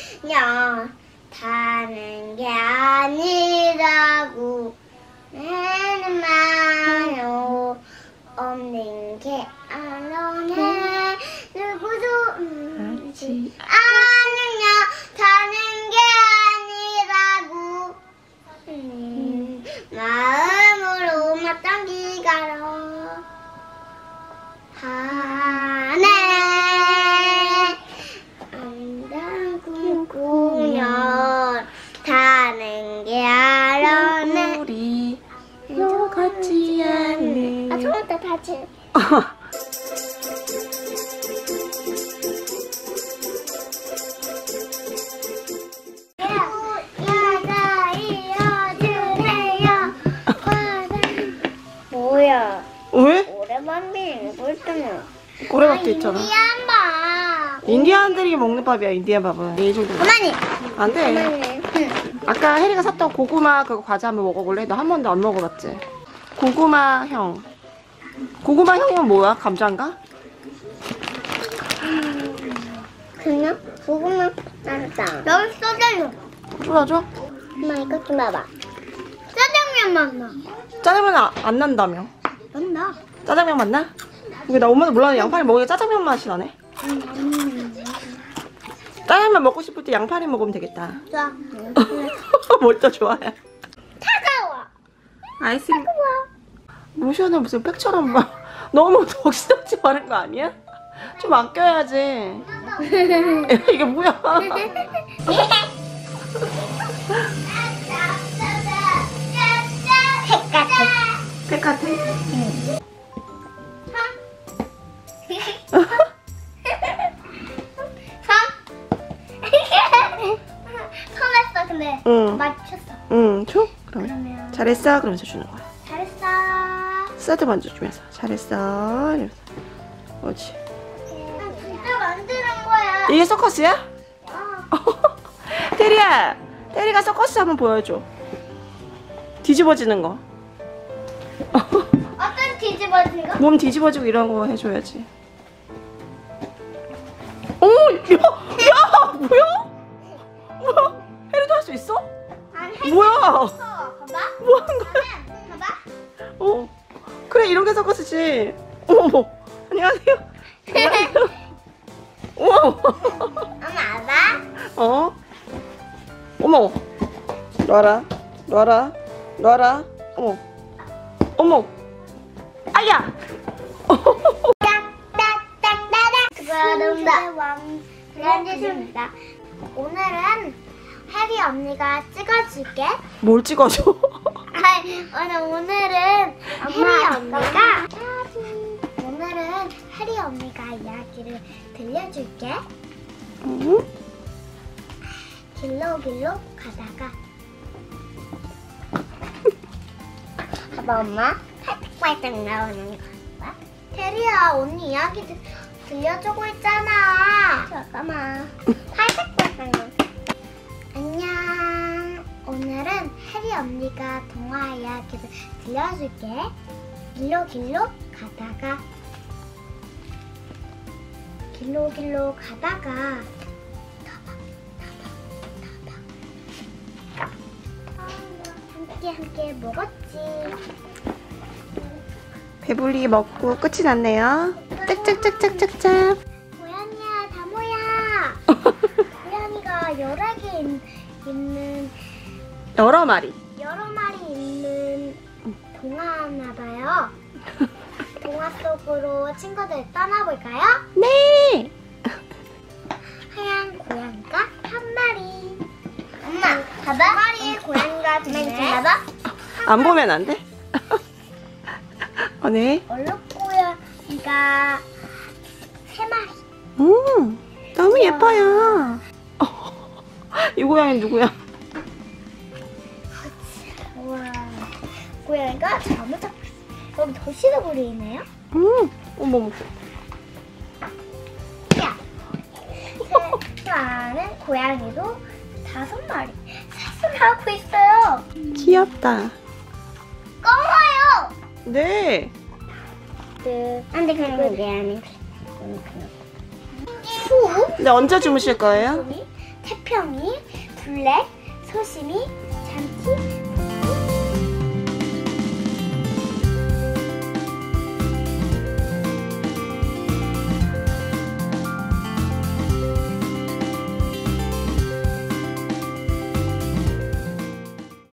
그냥 타는 게 아니라고. 나는 말로 없는 게 아니네. 누구도 아니냐. 타는 게 아니라고. 마음으로 맞당기가로 하네. 안다고 꾸면 타는 게 아니네. 우리 너 같지 않네. 아, 처음부터 다치. 뭐야? 왜? 오래만비 이거 있잖아. 고래밥도 있잖아. 인디안 밥. 인디안들이 먹는 밥이야, 인디안 밥은. 이 정도. 어머니. 안 돼. 어머니. 응. 아까 혜리가 샀던 고구마 그거 과자 한번 먹어볼래? 너 한 번도 안 먹어봤지? 고구마형. 고구마형이면 뭐야? 감자인가? 그냥 고구마 짠다. 여기 소주. 쫄아줘? 엄마 이거 좀 봐봐. 짜장면 맛나. 짜장면 안 난다며. 맞나? 짜장면 맛나? 이게 나 엄마도 몰랐는데 양파리 먹으니까 짜장면 맛이 나네. 짜장면 먹고 싶을 때 양파리 먹으면 되겠다. 좋아. 뭘 또 좋아해? 차가워. 아이스크림. 로션을 무슨 팩처럼 막 너무 덕지덕지 바른 거 아니야? 좀 아껴야지. 이게 뭐야? 팩 같아? 응. 성했어 근데. 응. 맞췄어. 응, 줘? 그러면. 그러면 잘했어? 그러면서 주는 거야. 잘했어. 스타트 먼저 주면서 잘했어 이러면서. 그렇지. 진짜 만드는 거야. 이게 서커스야? 테리야, 테리가 서커스 한번 보여줘. 뒤집어지는 거. 어떤 뒤집어진 거? 몸 뒤집어지고 이런 거 해줘야지. 어머, 야, 뭐야? 뭐야? 혜리도 할 수 있어? 아니, 뭐야? 봐봐. 뭐 하는 거야? 봐봐. 어, 그래 이런 게 서커스지. 어머, 안녕하세요. 안녕하세요. 어머, 엄마 알아? 어? 어머, 놔라, 놔라, 놔라. 어머, 어머, 아야. 그런데입니다. 오늘은 혜리 언니가 찍어줄게. 뭘 찍어줘? 오늘은 혜리 언니가 이야기를 들려줄게. 응? 길로 가다가 봐봐 엄마 팔딱팔딱 나오는 거 봐. 테리야 언니 이야기 들려주고 있잖아. 잠깐만. 팔딱팔딱 나. 안녕. 오늘은 혜리 언니가 동화 이야기를 들려줄게. 길로 가다가 함께 먹었지. 배불리 먹고 끝이 났네요. 짝짝짝짝짝짝. 고양이야 다 모여. 고양이가 여러 개 있는 여러 마리. 여러 마리 있는 동화나봐요. 동화 속으로 친구들 떠나볼까요? 네. 하얀 고양이가 한 마리. 엄마, 봐봐. 한 마리의 고양이가 되네. 봐봐. 안 보면 안 돼? 네. 얼룩고양이가 세 마리. 너무 예뻐요. 이 고양이 누구야? 우와, 고양이가 잘못 잡혔어. 여기 도시락으로 있네요. 어머머. 야, 세수하는 고양이도 5마리 세수를 하고 있어요. 귀엽다. 검어요. 네. 안돼 그런 게 아니야. 수? 근데 언제 주무실 거예요? 태평이, 블랙, 소심이, 잠티,